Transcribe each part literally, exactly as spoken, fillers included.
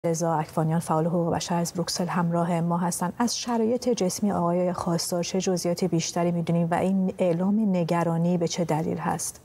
رضا اکوانیان فعال حقوق بشر از بروکسل همراه ما هستند. از شرایط جسمی آقای خواستار چه جزئیات بیشتری می‌دونیم و این اعلام نگرانی به چه دلیل هست؟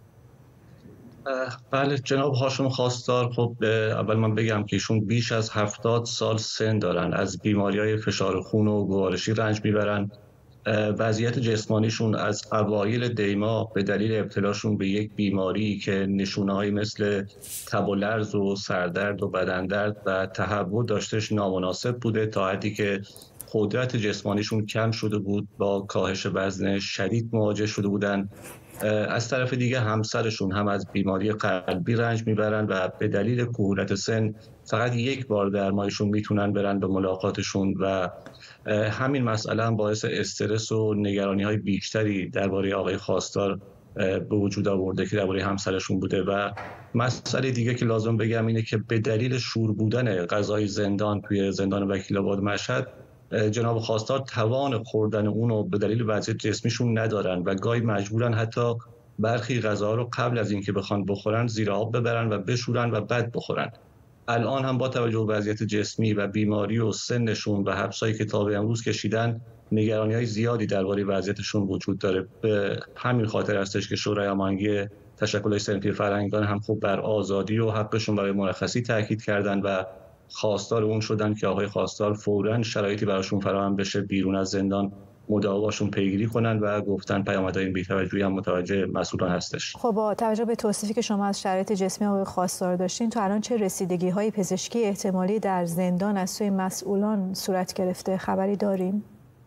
بله جناب هاشم خواستار، خب اول من بگم که ایشون بیش از هفتاد سال سن دارن، از بیماری‌های فشار خون و گوارشی رنج میبرن. وضعیت جسمانیشون از اوایل دیما به دلیل ابتلاشون به یک بیماری که نشونه‌هایی مثل تب و لرز و سردرد و بدندرد و تهوع داشتش نامناسب بوده، تا حدی که قدرت جسمانیشون کم شده بود، با کاهش وزن شدید مواجه شده بودن. از طرف دیگه همسرشون هم از بیماری قلبی رنج میبرن و به دلیل کهولت سن فقط یک بار در ماهشون میتونن برن به ملاقاتشون و همین مسئله هم باعث استرس و نگرانی های بیشتری درباره آقای خواستار به وجود آورده که درباره همسرشون بوده. و مسئله دیگه که لازم بگم اینه که به دلیل شور بودن غذای زندان توی زندان وکیل‌آباد مشهد، جناب خواستار توان خوردن اونو به دلیل وضعیت جسمیشون ندارن و گاهی مجبورن حتی برخی غذاها رو قبل از اینکه بخوان بخورن زیر آب ببرن و بشورن و بعد بخورن. الان هم با توجه به وضعیت جسمی و بیماری و سنشون و حبسایی که تا به امروز کشیدن، نگرانی‌های زیادی درباره وضعیتشون وجود داره. به همین خاطر هستش که شورای هماهنگی تشکل‌های صنفی فرهنگدان هم خوب بر آزادی و حقشون برای مرخصی تاکید کردن و خواستار اون شدن که آقای خواستار فوراً شرایطی براشون فراهم بشه بیرون از زندان مداواشون پیگیری کنن و گفتن پیامدهای این بی‌توجهی هم متوجه مسئولان هستش. خب با توجه به توصیفی که شما از شرایط جسمی آقای خواستار داشتین، تو الان چه رسیدگی‌های پزشکی احتمالی در زندان از سوی مسئولان صورت گرفته خبری داریم؟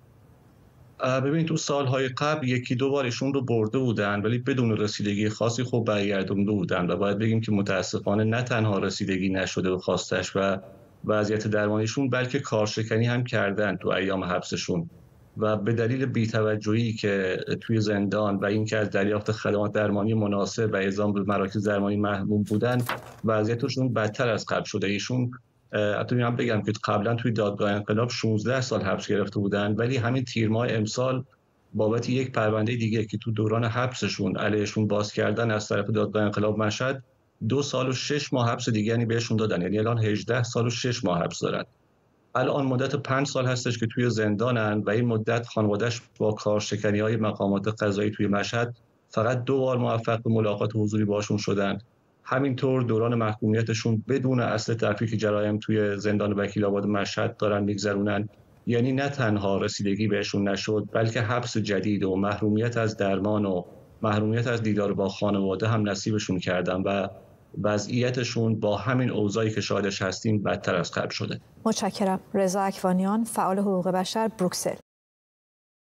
ببینید تو سالهای قبل یکی دو بار ایشون رو برده بودن ولی بدون رسیدگی خاصی خوب برگردونده بودن و باید بگیم که متاسفانه نه تنها رسیدگی نشده به خواستش و وضعیت درمانیشون، بلکه کارشکنی هم کردن تو ایام حبسشون و به دلیل بی‌توجهی که توی زندان و اینکه از دریافت خدمات درمانی مناسب و اعزام به مراکز درمانی محروم بودن، وضعیتشون بدتر از قبل شده. ایشون حتی من بگم که قبلا توی دادگاه انقلاب شانزده سال حبس گرفته بودن ولی همین تیر ماه امسال بابت یک پرونده دیگه که تو دوران حبسشون علیهشون باز کردن از طرف دادگاه انقلاب مشهد، دو سال و شش ماه حبس دیگه یعنی بهشون دادن، یعنی الان هجده سال و شش ماه حبس دارن. الان مدت پنج سال هستش که توی زندانن و این مدت خانواده‌اش با کارشکنی‌های مقامات قضایی توی مشهد فقط دو بار موفق به ملاقات حضوری باشون شدن. همینطور دوران محکومیتشون بدون اصل تفکیک جرایم توی زندان وکیل‌آباد مشهد دارن میگذرونن. یعنی نه تنها رسیدگی بهشون نشد، بلکه حبس جدید و محرومیت از درمان و محرومیت از دیدار با خانواده هم نصیبشون کردن و وضعیتشون با همین اوضاعی که شاهدش هستیم بدتر از قبل شده. متشکرم. رضا اکوانیان فعال حقوق بشر، بروکسل.